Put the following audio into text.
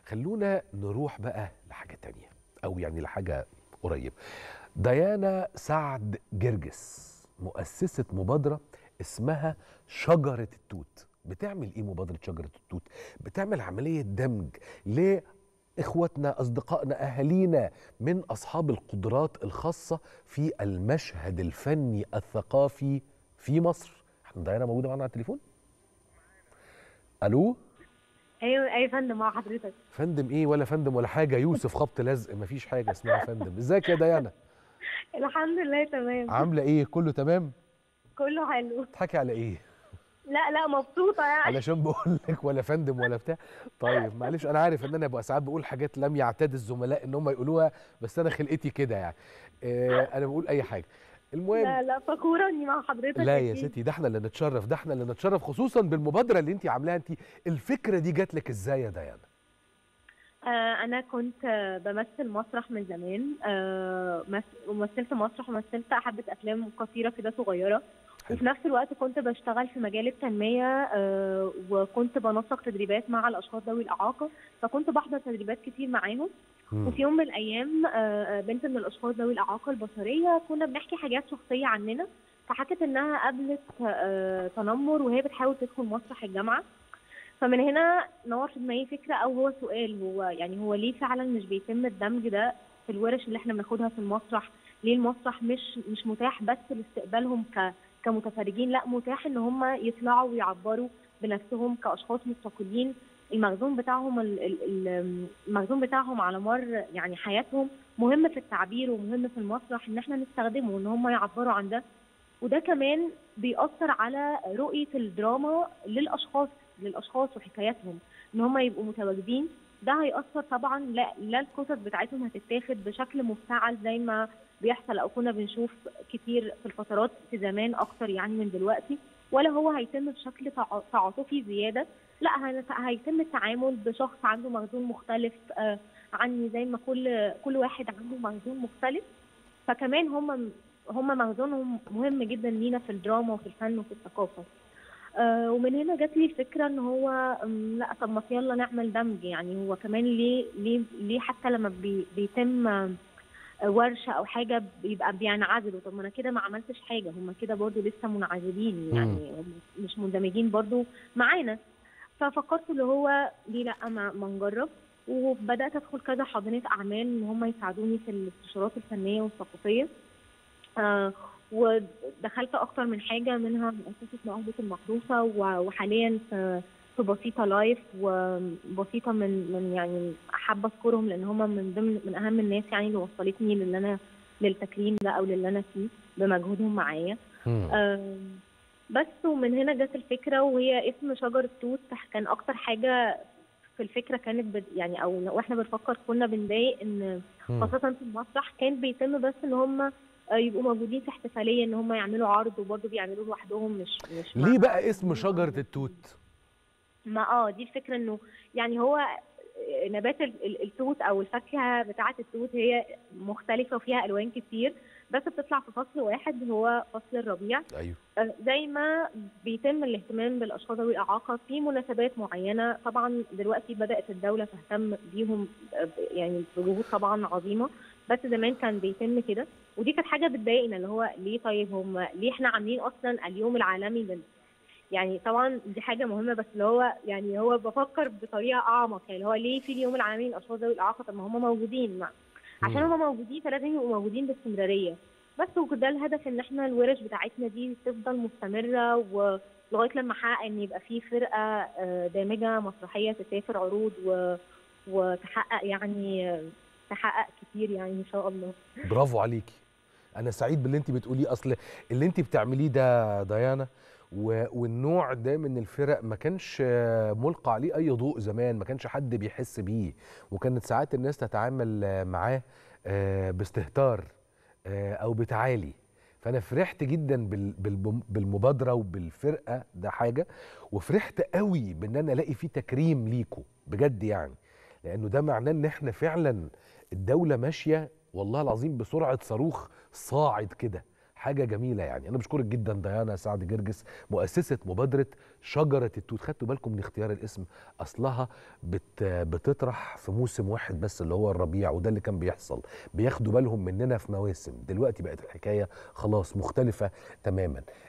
خلونا نروح بقى لحاجة تانية، أو يعني لحاجة قريبة. ديانا سعد جرجس مؤسسة مبادرة اسمها شجرة التوت. بتعمل إيه مبادرة شجرة التوت؟ بتعمل عملية دمج لإخواتنا، أصدقائنا، أهالينا من أصحاب القدرات الخاصة في المشهد الفني الثقافي في مصر. احنا ديانا موجودة معانا على التليفون؟ ألو؟ ايوه يا فندم، مع حضرتك. فندم ايه ولا فندم ولا حاجه، يوسف خبط لزق، مفيش حاجه اسمها فندم. ازيك يا ديانا؟ الحمد لله تمام. عامله ايه؟ كله تمام؟ كله حلو. بتضحكي على ايه؟ لا لا، مبسوطه يعني. علشان بقول لك ولا فندم ولا بتاع. طيب معلش، انا عارف ان انا بقى ساعات بقول حاجات لم يعتاد الزملاء ان هم يقولوها، بس انا خلقتي كده يعني. انا بقول اي حاجه. المهم، لا لا، فخوره اني مع حضرتك لا يا اكيد. ستي، ده احنا اللي نتشرف، ده احنا اللي نتشرف، خصوصا بالمبادره اللي انت عاملاها. انت الفكره دي جات لك ازاي يا ديانا؟ انا كنت بمثل مسرح من زمان. ومثلت مسرح ومثلت حبه افلام قصيره كده صغيره. حلو. وفي نفس الوقت كنت بشتغل في مجال التنميه، وكنت بنسق تدريبات مع الاشخاص ذوي الاعاقه، فكنت بحضر تدريبات كتير معاهم. وفي يوم من الايام بنت من الاشخاص ذوي الاعاقه البصريه كنا بنحكي حاجات شخصيه عننا، فحكت انها قابلت تنمر وهي بتحاول تدخل مسرح الجامعه. فمن هنا نور في دماغي فكره، او هو سؤال، هو ليه فعلا مش بيتم الدمج ده في الورش اللي احنا بناخدها في المسرح؟ ليه المسرح مش متاح بس لاستقبالهم كمتفرجين، لا متاح ان هم يطلعوا ويعبروا بنفسهم كاشخاص مستقلين. المخزون بتاعهم على مر يعني حياتهم مهم في التعبير ومهم في المسرح ان احنا نستخدمه ان هم يعبروا عن ده. وده كمان بيأثر على رؤية الدراما للأشخاص وحكاياتهم، إن هم يبقوا متواجدين. ده هيأثر طبعا، لا القصص بتاعتهم هتتاخد بشكل مفتعل زي ما بيحصل أو كنا بنشوف كتير في الفترات في زمان أكتر يعني من دلوقتي، ولا هو هيتم بشكل تعاطفي زيادة. لا، هيتم التعامل بشخص عنده مخزون مختلف عني، زي ما كل واحد عنده مخزون مختلف. فكمان هم مخزونهم مهم جدا لينا في الدراما وفي الفن وفي الثقافه. ومن هنا جات لي الفكره ان هو لا، طب ما يلا نعمل دمج. يعني هو كمان ليه حتى لما بيتم ورشه او حاجه بيبقى بينعزلوا؟ طب ما انا كده ما عملتش حاجه، هم كده برضو لسه منعزلين، يعني هم مش مندمجين برضو معانا. ففكرت اللي هو ليه لا ما نجرب. وبدات ادخل كذا حاضنه اعمال ان هم يساعدوني في الاستشارات الفنيه والثقافيه. ودخلت اكتر من حاجه، منها مؤسسه نهضه المحروسه، وحاليا في بسيطه لايف. وبسيطه من يعني حابه اذكرهم لان هم من اهم الناس يعني اللي وصلتني للتكريم ده او للي انا فيه بمجهودهم معايا. بس ومن هنا جت الفكره، وهي اسم شجره توت كان اكتر حاجه في الفكره كانت يعني او واحنا بنفكر كنا بنضايق ان خاصه في المسرح كان بيتم بس ان هم يبقوا موجودين في احتفاليه، ان هم يعملوا عرض وبرضه بيعملوه لوحدهم، مش ليه مع بقى اسم شجره التوت؟ ما دي الفكره، انه يعني هو نبات التوت او الفاكهه بتاعه التوت هي مختلفه وفيها الوان كتير، بس بتطلع في فصل واحد هو فصل الربيع. ايوه. زي ما بيتم الاهتمام بالاشخاص ذوي الاعاقه في مناسبات معينه، طبعا دلوقتي بدات الدوله تهتم بيهم يعني بجهود طبعا عظيمه، بس زمان كان بيتم كده. ودي كانت حاجه بتضايقنا، اللي هو ليه؟ طيب ليه احنا عاملين اصلا اليوم العالمي يعني طبعا دي حاجه مهمه، بس اللي هو يعني هو بفكر بطريقه اعمق، يعني اللي هو ليه في اليوم العالمي للاشخاص ذوي الاعاقه؟ طب ما هم موجودين، عشان هم موجودين فلازم يبقوا موجودين باستمراريه. بس وده الهدف، ان احنا الورش بتاعتنا دي تفضل مستمره ولغايه لما احقق ان يبقى في فرقه دامجه مسرحيه تسافر عروض وتحقق يعني تحقق كتير يعني ان شاء الله. برافو عليكي، انا سعيد باللي انت بتقوليه. اصل اللي انت بتعمليه ده ديانا والنوع ده من الفرق ما كانش ملقى عليه اي ضوء زمان، ما كانش حد بيحس بيه، وكانت ساعات الناس تتعامل معاه باستهتار او بتعالي. فانا فرحت جدا بالمبادره وبالفرقه، ده حاجه. وفرحت قوي بان انا الاقي فيه تكريم ليكوا بجد يعني، لانه ده معناه ان احنا فعلا الدوله ماشيه والله العظيم بسرعه صاروخ صاعد كده. حاجه جميله يعني. انا بشكرك جدا ديانا سعد جرجس، مؤسسه مبادره شجره التوت. خدتوا بالكم من اختيار الاسم؟ اصلها بتطرح في موسم واحد بس اللي هو الربيع، وده اللي كان بيحصل، بياخدوا بالهم مننا في مواسم. دلوقتي بقت الحكايه خلاص مختلفه تماما.